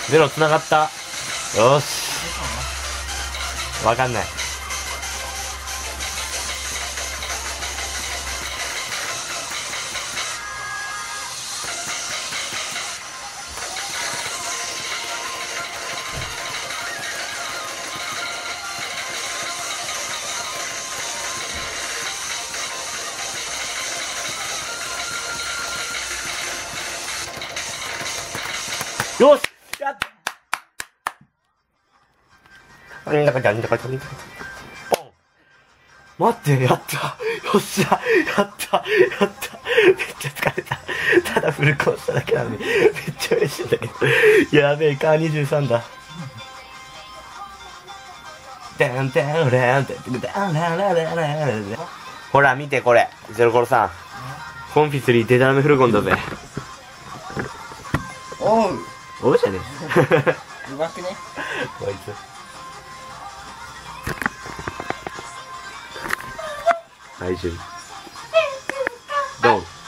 ゼロ繋がった。よし。わかんない。よしやったポン待って、やったよっしゃやっためっちゃ疲れた。ただフルコースしただけなのに、めっちゃ嬉しいんだけど。やべえ、カー23だ。ほら、見てこれ。ゼロコロさん。コンフィスリーデタラメフルコンだぜ。 おうおうじゃねうまくねこいつ。はい、準備。ドン。